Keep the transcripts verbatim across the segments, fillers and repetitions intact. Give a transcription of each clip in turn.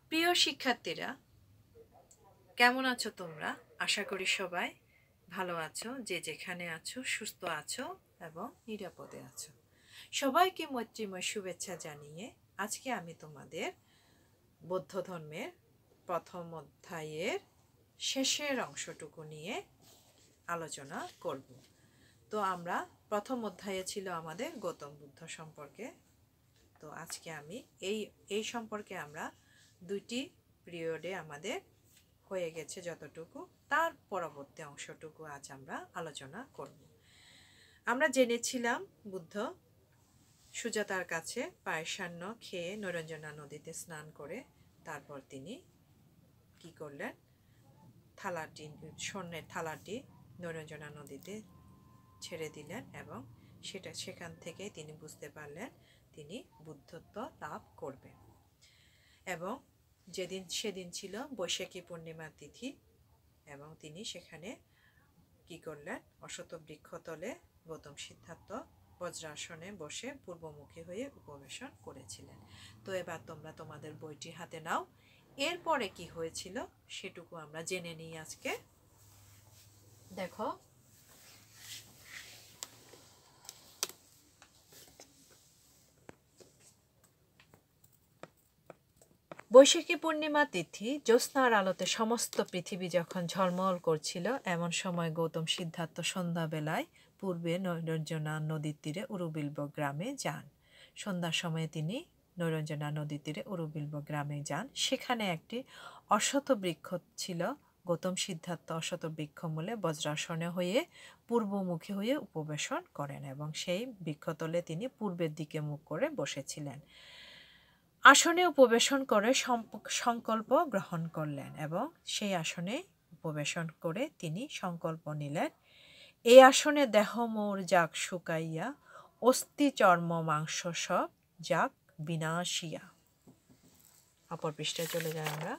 প্রিয় শিক্ষার্থীরা, কেমন আছো তোমরা? আশা করি সবাই ভালো আছো, যে যেখানে আছো সুস্থ আছো এবং নিরাপদে আছো। সবাইকে মৈত্রীময় শুভেচ্ছা জানিয়ে আজকে আমি তোমাদের বৌদ্ধ ধর্মের প্রথম অধ্যায়ের শেষের অংশটুকু নিয়ে আলোচনা করব। তো আমরা প্রথম অধ্যায়ে ছিল আমাদের গৌতম বুদ্ধ সম্পর্কে। তো আজকে আমি এই এই সম্পর্কে আমরা দুইটি পিরিয়ডে আমাদের হয়ে গেছে যতটুকু, তার পরবর্তী অংশটুকু আজ আমরা আলোচনা করব। আমরা জেনেছিলাম বুদ্ধ সুজাতার কাছে পায়সান্ন খেয়ে নৈরঞ্জনা নদীতে স্নান করে তারপর তিনি কি করলেন, থালাটি স্বর্ণের থালাটি নৈরঞ্জনা নদীতে ছেড়ে দিলেন এবং সেটা সেখান থেকে তিনি বুঝতে পারলেন তিনি বুদ্ধত্ব লাভ করবেন। এবং যেদিন সেদিন ছিল বৈশাখী পূর্ণিমা তিথি এবং তিনি সেখানে কি করলেন, অশ্বত্থ বৃক্ষতলে গৌতম সিদ্ধার্থ বজ্রাসনে বসে পূর্বমুখী হয়ে উপবেশন করেছিলেন। তো এবার তোমরা তোমাদের বইটি হাতে নাও। এরপরে কি হয়েছিল সেটুকু আমরা জেনে নিই আজকে। দেখো, বৈশাখী পূর্ণিমা তিথি, জ্যোৎস্নার আলোতে সমস্ত পৃথিবী যখন ঝলমল করছিল, এমন সময় গৌতম সিদ্ধার্থ সন্ধ্যাবেলায় পূর্বে নৈরঞ্জনা নদীর তীরে উরুবিল্ব গ্রামে যান। সন্ধ্যার সময়ে তিনি নৈরঞ্জনা নদীর তীরে উরুবিল্ব গ্রামে যান। সেখানে একটি অশ্বত্থ বৃক্ষ ছিল। গৌতম সিদ্ধার্থ অশ্বত্থ বৃক্ষমূলে বজ্রাসনে হয়ে পূর্বমুখী হয়ে উপবেশন করেন এবং সেই বৃক্ষতলে তিনি পূর্বের দিকে মুখ করে বসেছিলেন। আসনে উপবেশন করে সংকল্প গ্রহণ করলেন এবং সেই আসনে উপবেশন করে তিনি সংকল্প নিলেন, এই আসনে দেহ মোর যাক শুকাইয়া, অস্থি চর্ম মাংস সব যাক বিনাশিয়া। অপর পৃষ্ঠায় চলে যাই আমরা।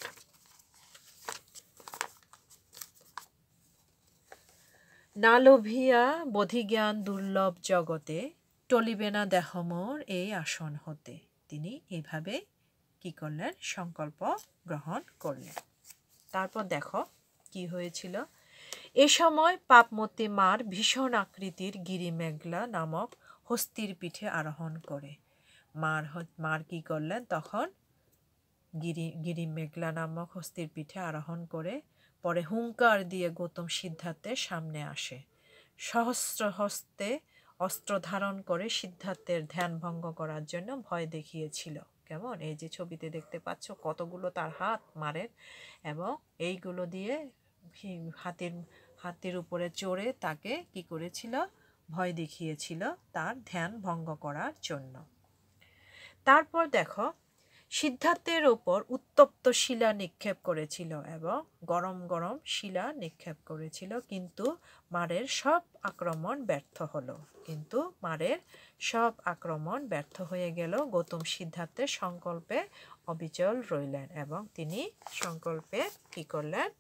না লোভিয়া বোধিজ্ঞান দুর্লভ জগতে, টলিবে না দেহ মোর এই আসন হতে। তিনি এইভাবে কি করলেন, সংকল্প গ্রহণ করলেন। তারপর দেখো কি হয়েছিল। এ সময় পাপমতী মার ভীষণ আকৃতির গিরি মেঘলা নামক হস্তির পিঠে আরোহণ করে। মার মার কি করলেন তখন, গিরি গিরি মেঘলা নামক হস্তির পিঠে আরোহণ করে পরে হুঙ্কার দিয়ে গৌতম সিদ্ধার্থের সামনে আসে। সহস্র হস্তে অস্ত্র ধারণ করে সিদ্ধার্থের ধ্যান ভঙ্গ করার জন্য ভয় দেখিয়েছিল। কেমন, এই যে ছবিতে দেখতে পাচ্ছ কতগুলো তার হাত মারের, এবং এইগুলো দিয়ে হাতির হাতির উপরে চড়ে তাকে কি করেছিল, ভয় দেখিয়েছিল তার ধ্যান ভঙ্গ করার জন্য। তারপর দেখো, সিদ্ধার্থের ওপর উত্তপ্ত শিলা নিক্ষেপ করেছিল এবং গরম গরম শিলা নিক্ষেপ করেছিল, কিন্তু মারের সব আক্রমণ ব্যর্থ হলো কিন্তু মারের সব আক্রমণ ব্যর্থ হয়ে গেল। গৌতম সিদ্ধার্থের সংকল্পে অবিচল রইলেন এবং তিনি সংকল্পে কি করলেন,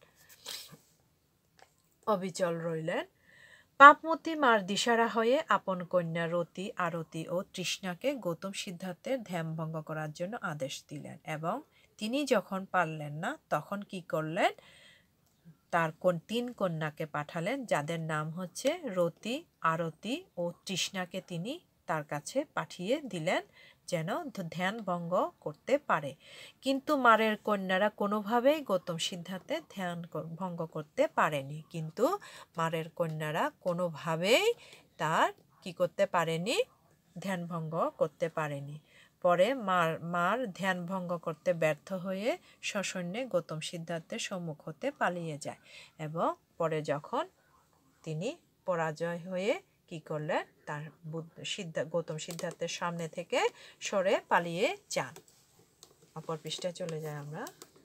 অবিচল রইলেন। পাপমতী মার দিশারা হয়ে আপন কন্যা রতি, আরতি ও তৃষ্ণাকে গৌতম সিদ্ধার্থের ধ্যান ভঙ্গ করার জন্য আদেশ দিলেন এবং তিনি যখন পারলেন না তখন কি করলেন, তার তিন কন্যাকে পাঠালেন, যাদের নাম হচ্ছে রতি, আরতি ও তৃষ্ণাকে তিনি তার কাছে পাঠিয়ে দিলেন যেন ধ্যান ভঙ্গ করতে পারে। কিন্তু মারের কন্যারা কোনোভাবেই গৌতম সিদ্ধার্থের ধ্যান ভঙ্গ করতে পারেনি কিন্তু মারের কন্যারা কোনোভাবেই তার কি করতে পারেনি, ধ্যান ভঙ্গ করতে পারেনি। পরে মার মার ধ্যান ভঙ্গ করতে ব্যর্থ হয়ে সসৈন্যে গৌতম সিদ্ধার্থের সম্মুখ হতে পালিয়ে যায় এবং পরে যখন তিনি পরাজয় হয়ে কি করলেন, তার সিদ্ধা গৌতম সিদ্ধার্থের সামনে থেকে সরে পালিয়ে যান। অপর পৃষ্ঠায় চলে যায় আমরা।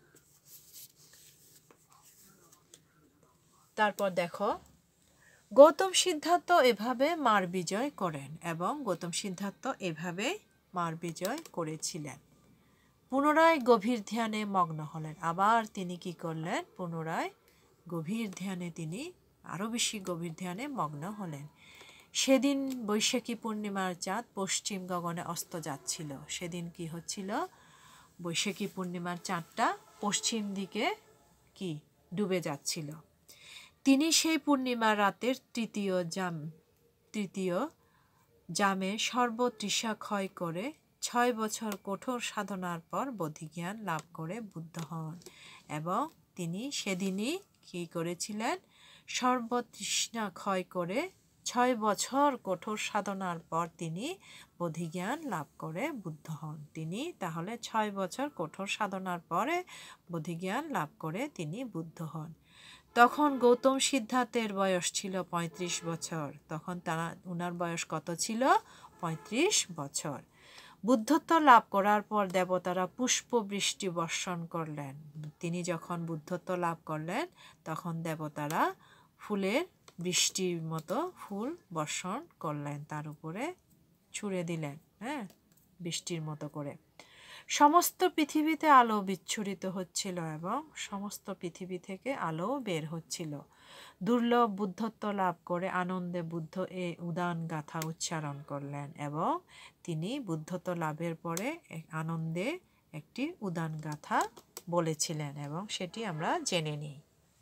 তারপর দেখো, গৌতম সিদ্ধার্থ এভাবে মার বিজয় করেন এবং গৌতম সিদ্ধার্থ এভাবে মার বিজয় করেছিলেন। পুনরায় গভীর ধ্যানে মগ্ন হলেন। আবার তিনি কি করলেন, পুনরায় গভীর ধ্যানে তিনি আরও বেশি গভীর ধ্যানে মগ্ন হলেন। সেদিন বৈশাখী পূর্ণিমার চাঁদ পশ্চিম গগনে অস্ত যাচ্ছিল। সেদিন কি হচ্ছিল, বৈশাখী পূর্ণিমার চাঁদটা পশ্চিম দিকে কি ডুবে যাচ্ছিল। তিনি সেই পূর্ণিমা রাতের তৃতীয় জাম তৃতীয় জামে সর্বতৃষা ক্ষয় করে ছয় বছর কঠোর সাধনার পর বোধিজ্ঞান লাভ করে বুদ্ধ হন, এবং তিনি সেদিনই কী করেছিলেন? সর্বতৃষ্ণা ক্ষয় করে ছয় বছর কঠোর সাধনার পর তিনি বোধিজ্ঞান লাভ করে বুদ্ধ হন। তিনি তাহলে ছয় বছর কঠোর সাধনার পরে বোধিজ্ঞান লাভ করে তিনি বুদ্ধ হন। তখন গৌতম সিদ্ধার্থের বয়স ছিল পঁয়ত্রিশ বছর। তখন তারা উনার বয়স কত ছিল? পঁয়ত্রিশ বছর। বুদ্ধত্ব লাভ করার পর দেবতারা পুষ্প বৃষ্টি বর্ষণ করলেন। তিনি যখন বুদ্ধত্ব লাভ করলেন তখন দেবতারা ফুলের বৃষ্টির মতো ফুল বর্ষণ করলেন, তার উপরে ছুঁড়ে দিলেন, হ্যাঁ, বৃষ্টির মতো করে। সমস্ত পৃথিবীতে আলো বিচ্ছুরিত হচ্ছিল এবং সমস্ত পৃথিবী থেকে আলো বের হচ্ছিল। দুর্লভ বুদ্ধত্ব লাভ করে আনন্দে বুদ্ধ এ উদান গাথা উচ্চারণ করলেন, এবং তিনি বুদ্ধত্ব লাভের পরে আনন্দে একটি উদান গাথা বলেছিলেন, এবং সেটি আমরা জেনে নিই।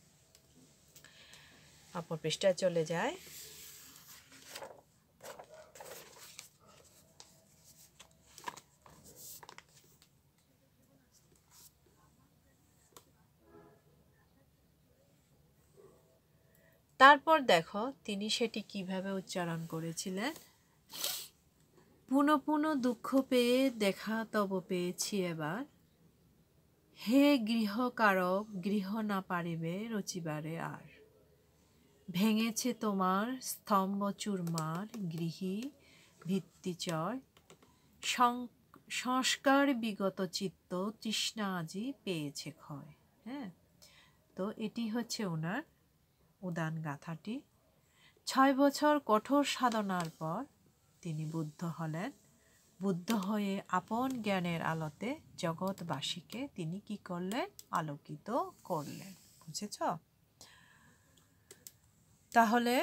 অপর পৃষ্ঠায় চলে যায়। তারপর দেখো তিনি সেটি কিভাবে উচ্চারণ করেছিলেন। পুনঃ পুনঃ দুঃখ পেয়ে দেখা তব পেয়েছি এবার, হে গৃহকারক গৃহ না পারিবে রচিবারে আর, ভেঙেছে তোমার স্তম্ভ চূর্মার গৃহী ভিত্তিচয়, সংস্কার বিগত চিত্ত তৃষ্ণা আজি পেয়েছে ক্ষয়। হ্যাঁ, তো এটি হচ্ছে ওনার উদান গাথাটি। ছয় বছর কঠোর সাধনার পর তিনি বুদ্ধ হলেন। বুদ্ধ হয়ে আপন জ্ঞানের আলোতে জগৎবাসীকে তিনি কি করলেন? আলোকিত করলেন। বুঝেছ? তাহলে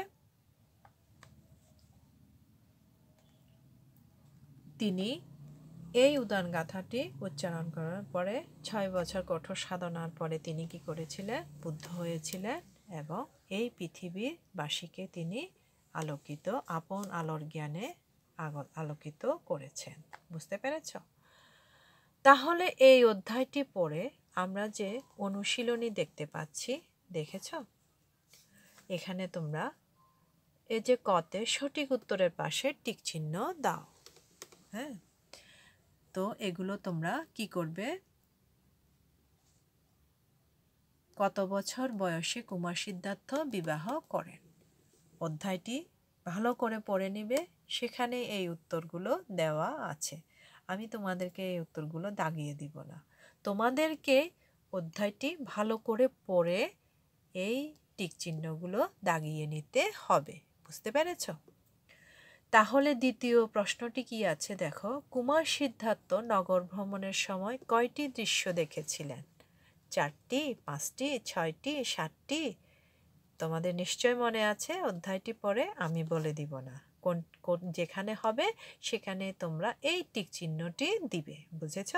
তিনি এই উদান গাথাটি উচ্চারণ করার পরে ছয় বছর কঠোর সাধনার পরে তিনি কি করেছিলেন? বুদ্ধ হয়েছিলেন, এবং এই পৃথিবীর বাসীকে তিনি আলোকিত আপন আলোর জ্ঞানে আলোকিত করেছেন। বুঝতে পেরেছ? তাহলে এই অধ্যায়টি পড়ে আমরা যে অনুশীলনী দেখতে পাচ্ছি, দেখেছ? এখানে তোমরা এই যে কতে সঠিক উত্তরের পাশে টিক চিহ্ন দাও। হ্যাঁ, তো এগুলো তোমরা কি করবে? কত বছর বয়সে কুমার সিদ্ধার্থ বিবাহ করেন? অধ্যায়টি ভালো করে পড়ে নিবে, সেখানে এই উত্তরগুলো দেওয়া আছে। আমি তোমাদেরকে এই উত্তরগুলো দাগিয়ে দিব না, তোমাদেরকে অধ্যায়টি ভালো করে পড়ে এই টিক চিহ্নগুলো দাগিয়ে নিতে হবে। বুঝতে পেরেছ? তাহলে দ্বিতীয় প্রশ্নটি কি আছে দেখো। কুমার সিদ্ধার্থ নগর ভ্রমণের সময় কয়টি দৃশ্য দেখেছিলেন? চারটি, পাঁচটি, ছয়টি, সাতটি? তোমাদের নিশ্চয় মনে আছে, অধ্যায়টি পরে আমি বলে দিব না। কোন কোন যেখানে হবে সেখানে তোমরা এই টিক চিহ্নটি দিবে। বুঝেছ?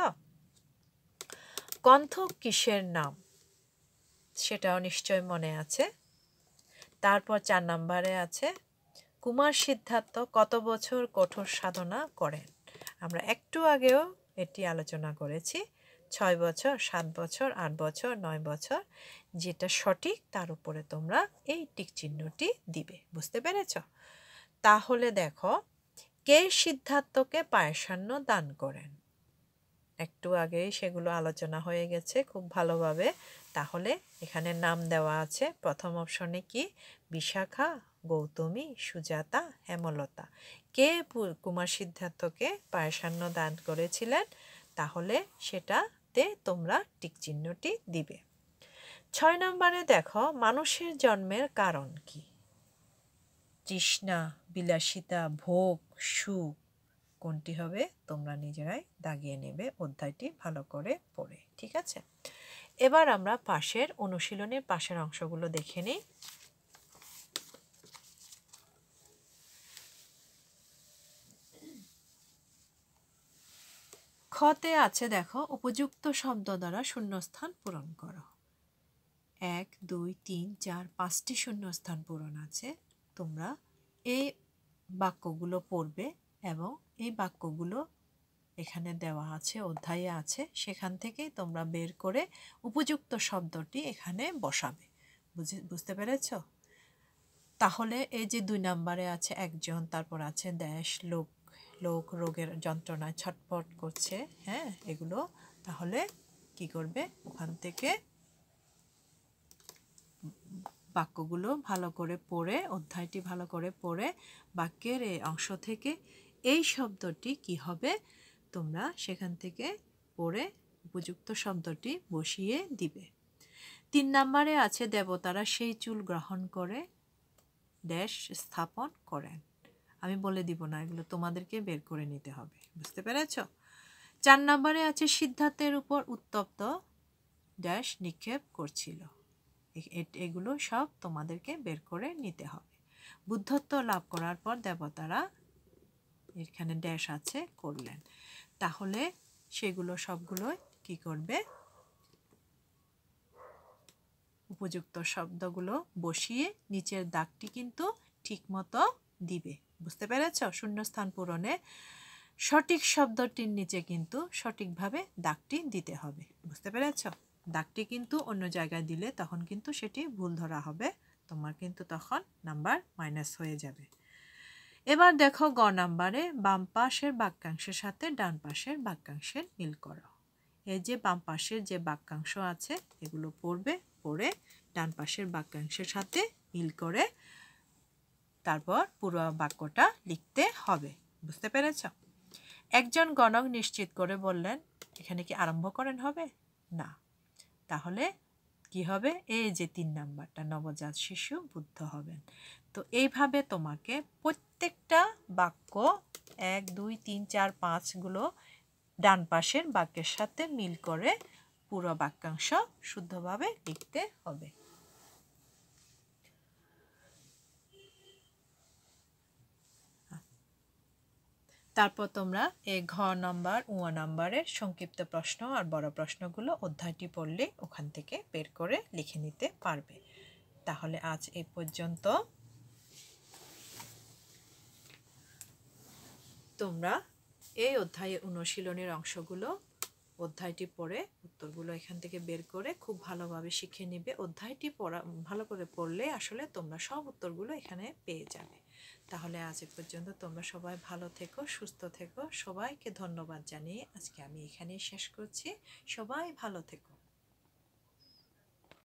কণ্ঠক কিসের নাম? সেটাও নিশ্চয় মনে আছে। তারপর চার নম্বরে আছে কুমার সিদ্ধার্থ কত বছর কঠোর সাধনা করেন? আমরা একটু আগেও এটি আলোচনা করেছি। ছয় বছর, সাত বছর, আট বছর, নয় বছর, যেটা সঠিক তার উপরে তোমরা এই টিক চিহ্নটি দিবে। বুঝতে পেরেছ? তাহলে দেখো, কে সিদ্ধার্থকে পায়সান্ন দান করেন? একটু আগেই সেগুলো আলোচনা হয়ে গেছে খুব ভালোভাবে। তাহলে এখানে নাম দেওয়া আছে। প্রথম অপশনে কি? বিশাখা, গৌতমী, সুজাতা, হেমলতা। কে কুমার সিদ্ধার্থকে পায়সান্ন দান করেছিলেন? তাহলে সেটাতে তোমরা টিক চিহ্নটি দিবে। ছয় নম্বরে দেখো, মানুষের জন্মের কারণ কি? তৃষ্ণা, বিলাসিতা, ভোগ, সুখ, কোনটি হবে? তোমরা নিজেরাই দাগিয়ে নেবে অধ্যায়টি ভালো করে পড়ে। ঠিক আছে? এবার আমরা পাশের অনুশীলনের পাশের অংশগুলো দেখে নিই। খ খতে আছে দেখো উপযুক্ত শব্দ দ্বারা শূন্যস্থান পূরণ করো। এক দুই তিন চার পাঁচটি শূন্যস্থান পূরণ আছে। তোমরা এই বাক্যগুলো পড়বে এবং এই বাক্যগুলো এখানে দেওয়া আছে, অধ্যায়ে আছে, সেখান থেকে তোমরা বের করে উপযুক্ত শব্দটি এখানে বসাবে। বুঝে বুঝতে পেরেছ? তাহলে এই যে দুই নম্বরে আছে একজন, তারপর আছে দেশ, লোক লোক রোগের যন্ত্রণায় ছটফট করছে, হ্যাঁ, এগুলো তাহলে কি করবে, ওখান থেকে বাক্যগুলো ভালো করে পড়ে, অধ্যায়টি ভালো করে পড়ে বাক্যের এই অংশ থেকে এই শব্দটি কি হবে তোমরা সেখান থেকে পড়ে উপযুক্ত শব্দটি বসিয়ে দিবে। তিন নম্বরে আছে দেবতারা সেই চুল গ্রহণ করে ড্যাশ স্থাপন করেন। আমি বলে দিব না, এগুলো তোমাদেরকে বের করে নিতে হবে। বুঝতে পেরেছ? চার নম্বরে আছে সিদ্ধার্থের উপর উত্তপ্ত ড্যাশ নিক্ষেপ করছিল। এগুলো সব তোমাদেরকে বের করে নিতে হবে। বুদ্ধত্ব লাভ করার পর দেবতারা এখানে ড্যাশ আছে করলেন। তাহলে সেগুলো সবগুলো কি করবে, উপযুক্ত শব্দগুলো বসিয়ে নিচের দাগটি কিন্তু ঠিক মতো দিবে। বুঝতে পেরেছ? শূন্যস্থান পূরণে সঠিক শব্দটির নিচে কিন্তু সঠিকভাবে দাগটি দিতে হবে। বুঝতে পেরেছ? দাগটি কিন্তু অন্য জায়গায় দিলে তখন কিন্তু সেটি ভুল ধরা হবে, তোমার কিন্তু তখন নাম্বার মাইনাস হয়ে যাবে। এবার দেখো গ নাম্বারে বাম পাশের বাক্যাংশের সাথে ডান পাশের বাক্যাংশের মিল করো। এই যে বাম পাশের যে বাক্যাংশ আছে এগুলো পড়বে, পড়ে ডান পাশের বাক্যাংশের সাথে মিল করে তারপর পুরো বাক্যটা লিখতে হবে। বুঝতে পেরেছ? একজন গণক নিশ্চিত করে বললেন, এখানে কি আরম্ভ করেন হবে না, তাহলে কি হবে, এই যে তিন নাম্বারটা নবজাত শিশু বুদ্ধ হবেন। তো এইভাবে তোমাকে প্রত্যেকটা বাক্য এক দুই তিন চার পাঁচগুলো ডান পাশের বাক্যের সাথে মিল করে পুরো বাক্যাংশ শুদ্ধভাবে লিখতে হবে। তারপর তোমরা এই ঘ নম্বর ও নম্বরের সংক্ষিপ্ত প্রশ্ন আর বড় প্রশ্নগুলো অধ্যায়টি পড়লে ওখান থেকে বের করে লিখে নিতে পারবে। তাহলে আজ এই পর্যন্ত। তোমরা এই অধ্যায়ে অনুশীলনের অংশগুলো অধ্যায়টি পড়ে উত্তরগুলো এখান থেকে বের করে খুব ভালোভাবে শিখে নিবে। অধ্যায়টি পড়া ভালো করে পড়লে আসলে তোমরা সব উত্তরগুলো এখানে পেয়ে যাবে। তাহলে আজ এ পর্যন্ত। তোমরা সবাই ভালো থেকো, সুস্থ থেকো। সবাইকে ধন্যবাদ জানিয়ে আজকে আমি এখানেই শেষ করছি। সবাই ভালো থেকো।